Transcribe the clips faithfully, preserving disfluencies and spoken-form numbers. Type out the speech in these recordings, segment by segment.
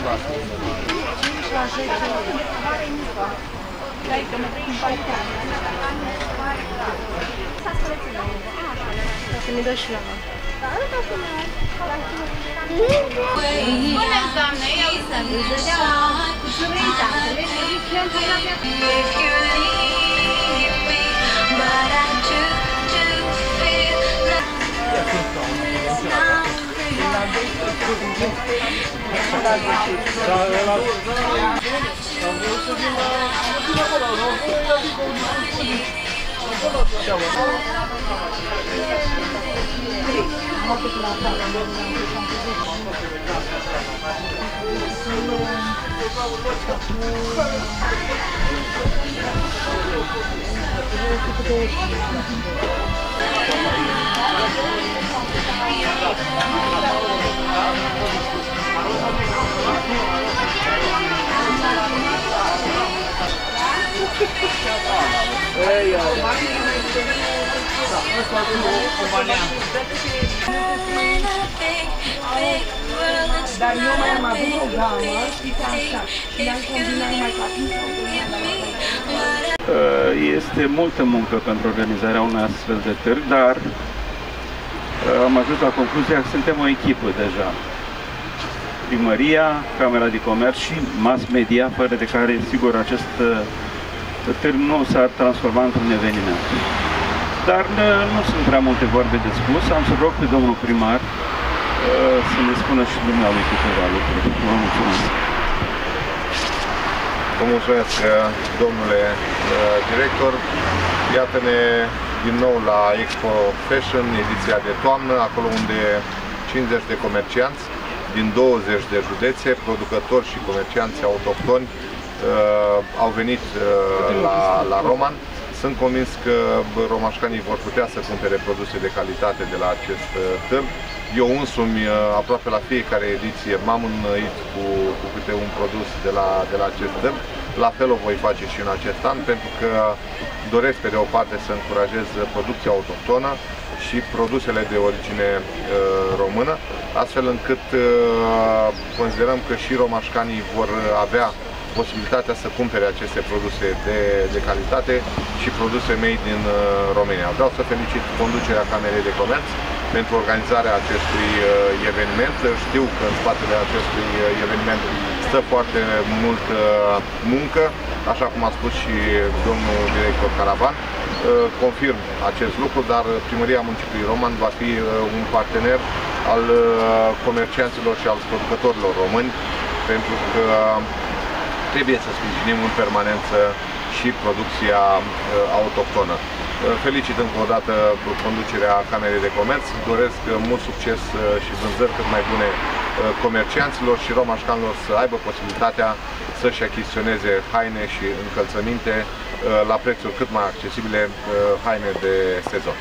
Să mi dă și la mă. Bună, doamne, eu să-mi dădea cu jurăritățile Dar eu mai am avut o gamă, știți așa, și le-am combinat numai ca Este multă muncă pentru organizarea unui astfel de târg, dar am ajuns la concluzia că suntem o echipă deja. Primăria, Camera de Comerț și mass media, fără de care, sigur, acest târg nu s-ar transforma într-un eveniment. Dar nu sunt prea multe vorbe de spus. Am să rog pe domnul primar să ne spună și dumnealui câteva lucruri. Vă mulțumesc. Vă mulțumesc, domnule director. Iată-ne din nou la Expofashion, ediția de toamnă, acolo unde cincizeci de comercianți din douăzeci de județe, producători și comercianți autohtoni uh, au venit uh, la, la Roman. Sunt convins că romașcanii vor putea să cumpere produse de calitate de la acest uh, târg. Eu însumi, uh, aproape la fiecare ediție, m-am înnoit cu, cu câte un produs de la, de la acest târg. La fel o voi face și în acest an, pentru că doresc pe de o parte să încurajez producția autohtonă și produsele de origine uh, română, astfel încât uh, considerăm că și romașcanii vor avea posibilitatea să cumpere aceste produse de, de calitate și produse made in uh, România. Vreau să felicit conducerea Camerei de Comerț pentru organizarea acestui uh, eveniment. Știu că în spatele acestui uh, eveniment stă foarte mult uh, muncă, așa cum a spus și domnul director Caravan. Confirm acest lucru, dar Primăria Municipiului Roman va fi un partener al comercianților și al producătorilor români, pentru că trebuie să sprijinim în permanență și producția autohtonă. Felicit încă o dată conducerea Camerei de Comerț, doresc mult succes și vânzări cât mai bune comercianților și romașcanilor să aibă posibilitatea să-și achiziționeze haine și încălțăminte la prețuri cât mai accesibile, haine de sezon.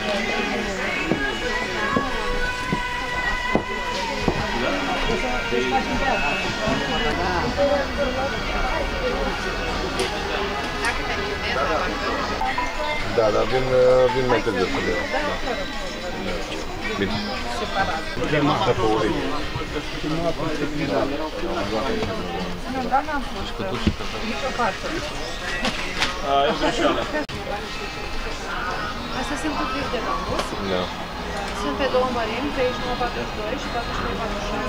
Da, dar vin, vin mai târziu să le iau. Bine. Da, pe urechi. Și cu tu și cu tu. E greșeală. Astea sunt cu plici de bambus. Da. Sunt pe două mărimi, treizeci și nouă patruzeci și doi și patruzeci și trei patruzeci și șase.